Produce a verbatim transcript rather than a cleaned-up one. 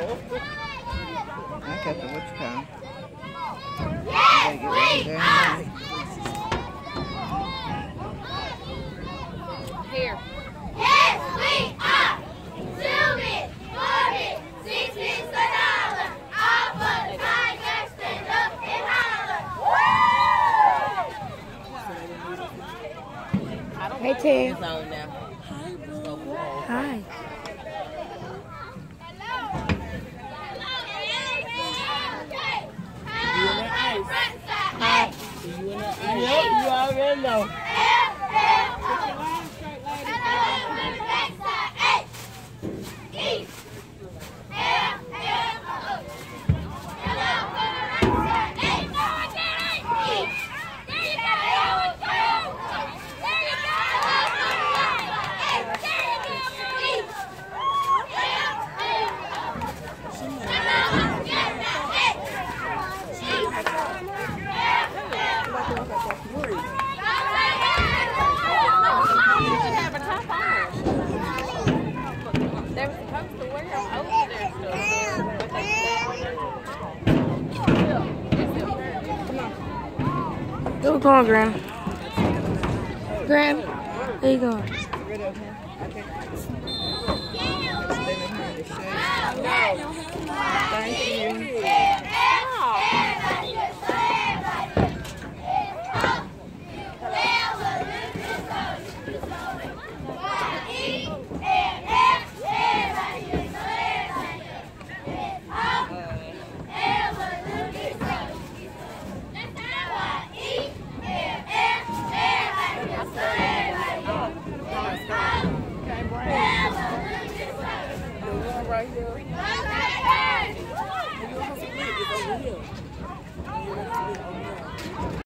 I got the what you call. Yeah, get right there. Here. Yes, we are. Two bits, four bits, six bits a dollar. All for the Tigers, stand up and holler. Hey, Tim. Hi. Hi. You already know. Where we going, Graham? Graham, where you going? Rid of him. I can't. Thank you. Right here. You want to split it over here.